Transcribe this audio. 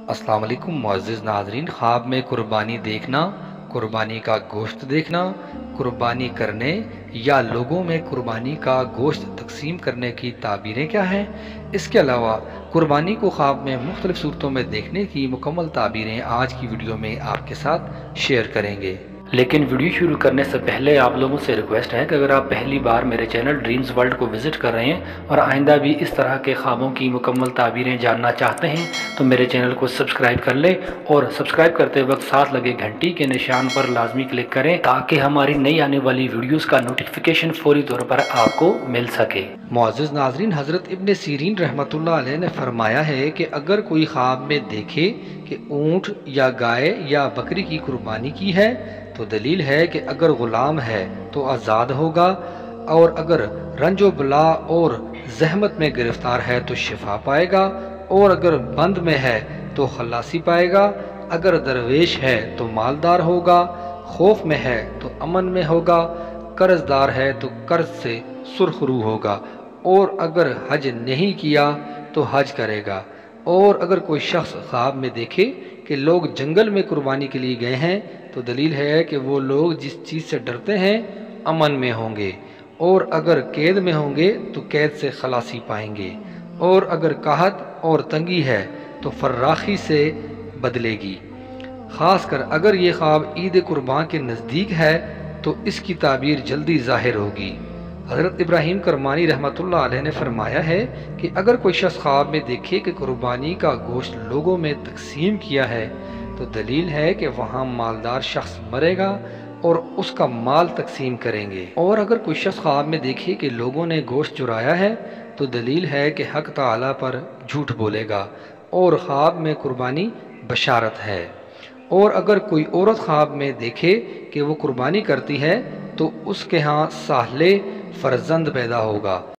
अस्सलाम वालेकुम मुअज़्ज़िज़ नाज़रीन। ख्वाब में कुर्बानी देखना, कुर्बानी का गोश्त देखना, कुर्बानी करने या लोगों में कुर्बानी का गोश्त तकसीम करने की ताबीरें क्या हैं? इसके अलावा कुर्बानी को ख्वाब में मुख्तलिफ़ सूरतों में देखने की मुकम्मल ताबीरें आज की वीडियो में आपके साथ शेयर करेंगे। लेकिन वीडियो शुरू करने से पहले आप लोगों से रिक्वेस्ट है कि अगर आप पहली बार मेरे चैनल ड्रीम्स वर्ल्ड को विज़िट कर रहे हैं और आइंदा भी इस तरह के ख्वाबों की मुकम्मल ताबीरें जानना चाहते हैं तो मेरे चैनल को सब्सक्राइब कर लें और सब्सक्राइब करते वक्त साथ लगे घंटी के निशान पर लाजमी क्लिक करें ताकि हमारी नई आने वाली वीडियोस का नोटिफिकेशन फौरी तौर पर आपको मिल सके। मुअज़्ज़िज़ नाज़रीन, हज़रत इब्न सीरीन रहमतुल्लाह अलैह ने फरमाया है कि अगर कोई ख्वाब में देखे कि ऊँट या गाय या बकरी की कुर्बानी की है तो दलील है कि अगर गुलाम है तो आज़ाद होगा, और अगर रंजो बला और जहमत में गिरफ्तार है तो शिफा पाएगा, और अगर बंद में है तो खलासी पाएगा, अगर दरवेश है तो मालदार होगा, खौफ में है तो अमन में होगा, कर्जदार है तो कर्ज से सुरखरू होगा, और अगर हज नहीं किया तो हज करेगा। और अगर कोई शख्स ख्वाब में देखे कि लोग जंगल में कुर्बानी के लिए गए हैं तो दलील है कि वो लोग जिस चीज़ से डरते हैं अमन में होंगे, और अगर कैद में होंगे तो कैद से खलासी पाएंगे, और अगर काहत और तंगी है तो फर्राखी से बदलेगी। ख़ास कर अगर ये ख्वाब ईद कुर्बान के नज़दीक है तो इसकी ताबीर जल्दी ज़ाहिर होगी। हज़रत इब्राहीम करमानी रहमतुल्लाह अलैह ने फरमाया है कि अगर कोई शख्स ख्वाब में देखे कि कुर्बानी का गोश्त लोगों में तकसीम किया है तो दलील है कि वहाँ मालदार शख्स मरेगा और उसका माल तकसीम करेंगे, और अगर कोई शख्स ख्वाब में देखे कि लोगों ने गोश्त चुराया है तो दलील है कि हक ताला पर झूठ बोलेगा, और ख्वाब में कुर्बानी बशारत है। और अगर कोई औरत ख्वाब में देखे कि वो कुर्बानी करती है तो उसके यहाँ साहले फर्जंद पैदा होगा।